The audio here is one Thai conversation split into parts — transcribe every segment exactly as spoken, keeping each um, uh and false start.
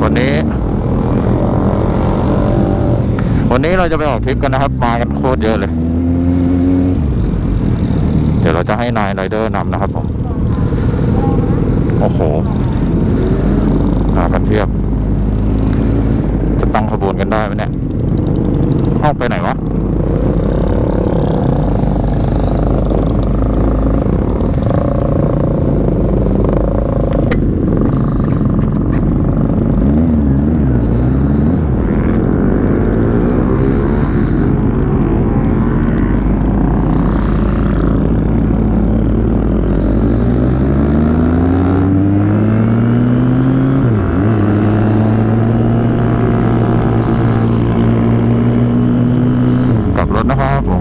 วันนี้วันนี้เราจะไปออกทริปกันนะครับมากันโคตรเยอะเลยเดี๋ยวเราจะให้นายไรเดอร์นำนะครับผมโอ้โหมากันเทียบจะตั้งขบวนกันได้ไหมเนี่ยเข้าไปไหนวะนะครับผม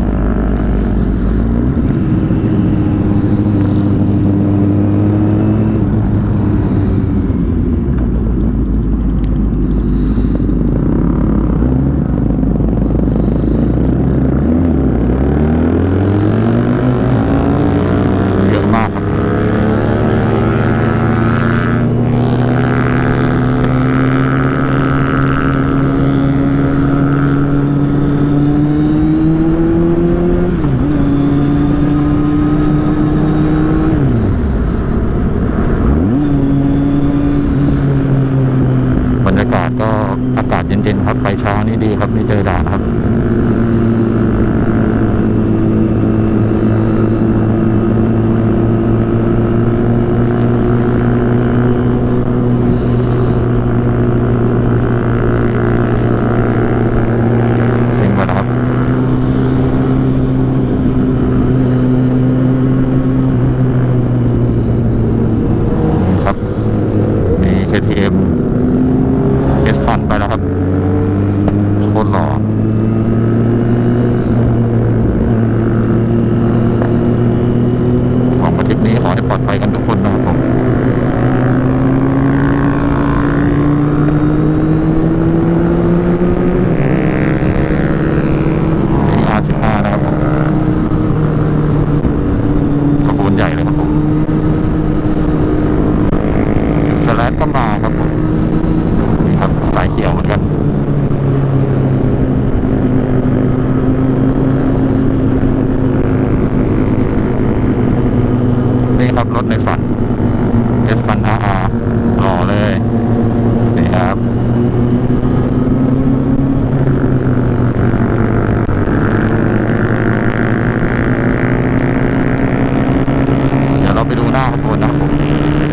เยอะมากครับบรรยากาศก็อากาศเย็นๆครับไปเช้านี่ดีครับไม่เจอด่านครับจริงป่ะนะครับครับมี เค ที เอ็ม เอส พันไปแล้วครับโคตรหล่อหวังว่าทริปนี้ขอให้ปลอดภัยกันทุกคนนะครับผมนี่ อาร์ สิบห้า นะครับผมขบวนใหญ่เลยครับผมสแลดก็มาครับผมนี่ครับสายเขียวเหมือนกันนี่ครับรถในฝัน เอส พัน อาร์ อาร์ หล่อเลยนี่ครับเดี๋ยวเราไปดูหน้าขบวนนะครับผม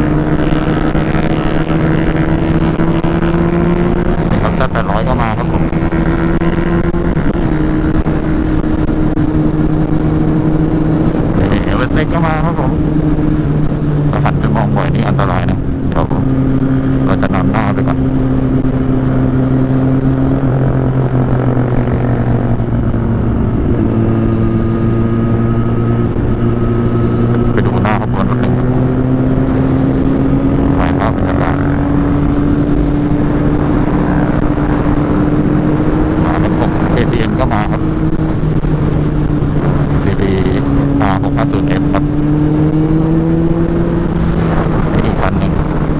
นี่ครับแซดแปดร้อยก็มาครับผมนี่เอเวอเรสต์ก็มาครับผมถ้าหันไปมองบ่อยนี่อันตรายนะเดี๋ยวเราจะนำหน้าไปก่อนไปดูหน้าขบวนรถหนึ่งไปครับบรรยากาศมาเป็นผม เค ที เอ็ม ก็มาครับ ซี บี อาร์ หกห้าศูนย์ เอฟ ครับอีกคันหนึ่ง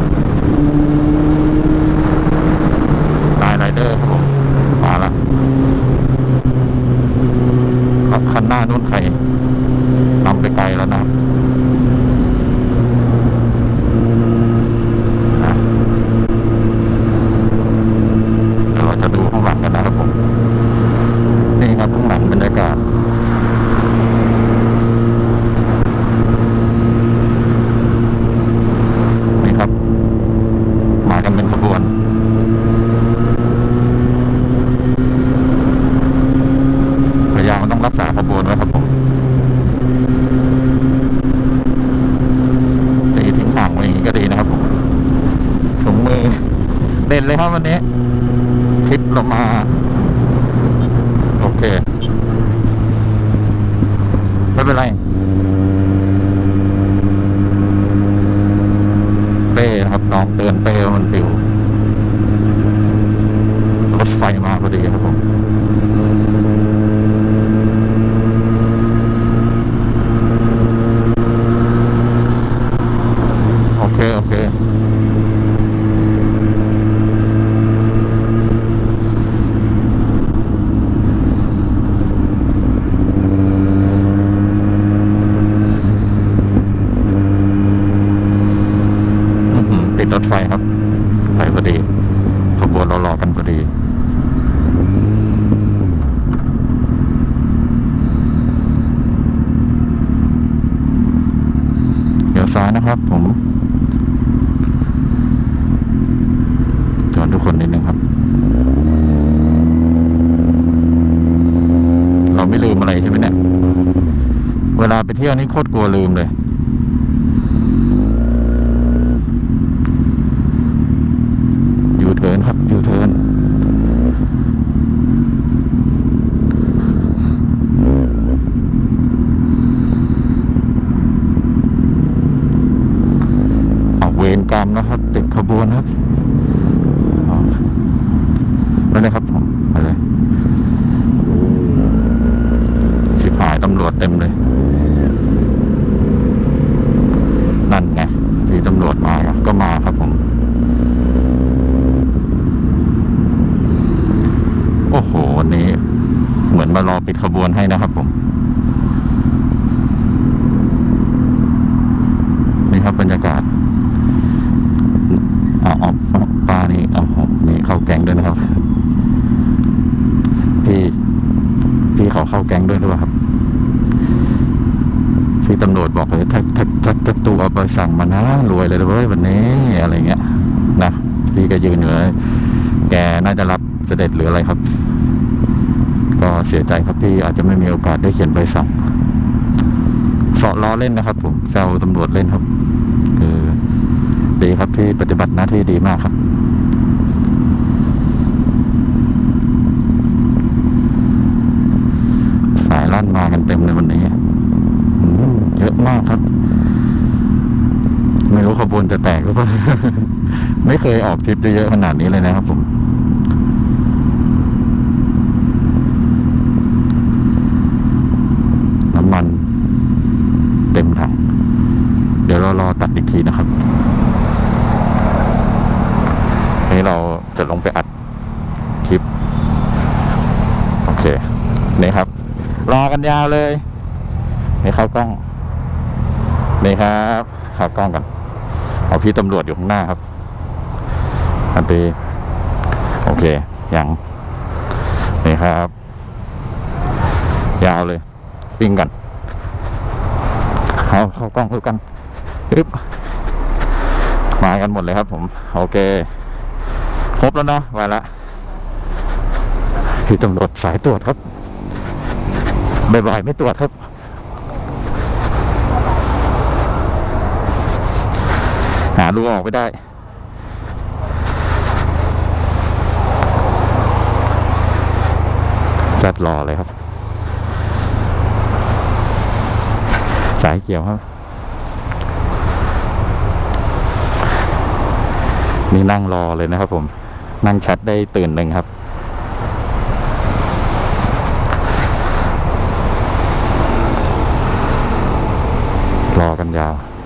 นายไรเดอร์ครับผมมาแล้วครับคันหน้านู่นใครนำไปไกลแล้วนะครับนะเดี๋ยวเราจะดูข้างหลังกันนะครับผมนี่ครับข้างหลังบรรยากาศนี่ครับมากันเป็นขบวนพยายามต้องรักษาขบวนไว้ครับผมตีทิ้งห่างไว้อย่างนี้ก็ดีนะครับผมถุงมือเด่นเลยครับวันนี้คลิปเรามาโอเคไม่เป็นไรเป้นะครับน้องเตือนเป้มันฟิวรถไฟมาพอดีครับผม โอเคถไฟครับไปพอดีขบวนเรารอกันพอดีเดี๋ยวซ้ายนะครับผมจอดทุกคนนิดนึงครับเราไม่ลืมอะไรใช่ไหมเนี่ยเวลาไปเที่ยวนี่โคตรกลัวลืมเลยยูเทิร์นครับยูเทิร์นออกเวรกรรมนะครับติดขบวนครับไปเลยครับผมไปเลยชิบหายตำรวจเต็มเลยนั่นไงที่ตำรวจมาก็มาครับผมโอ้โหวันนี้เหมือนมารอปิดขบวนให้นะครับผมนี่ครับบรรยากาศเอาออกปลานี่เอานี่เข้าแก๊งด้วยนะครับพี่พี่เขาเข้าแก๊งด้วยหรือเปล่าครับที่ตำรวจบอกเลยถ้าถ้าถ้าถ้าตูเอาไปสั่งมานะรวยเลยเว้ยวันนี้อะไรเงี้ยนะพี่ก็ยืนอยู่เลยแกน่าจะรับเสด็จหรืออะไรครับก็เสียใจครับที่อาจจะไม่มีโอกาสได้เขียนใบสั่งเสาะล้อเล่นนะครับผมแซวตำรวจเล่นครับคือดีครับที่ปฏิบัติหน้าที่ดีมากครับสายลั่นมากันเต็มเลยวันนี้เยอะมากครับไม่รู้ขบวนจะแตกหรือเปล่า ไม่เคยออกทริปเยอะขนาดนี้เลยนะครับผมน้ำมันเต็มถังเดี๋ยวเรารอตัดอีกทีนะครับนี้เราจะลงไปอัดคลิปโอเคนี่ครับรอกันยาวเลยนี่เข้ากล้องนี่ครับเข้ากล้องกันเอาพี่ตำรวจอยู่ข้างหน้าครับอันตีโอเคอย่างนี่ครับยาวเลยวิ่งกันเอาเข้ากล้องเข้ากันปึ๊บมากันหมดเลยครับผมโอเคครบแล้วเนาะมาละพี่ตำรวจสายตรวจครับบ่อยๆไม่ตรวจครับหาลูกออกไม่ได้จัดรอเลยครับสายเกี่ยวครับนี่นั่งรอเลยนะครับผมนั่งแชทได้ตื่นหนึ่งครับรอกันยาว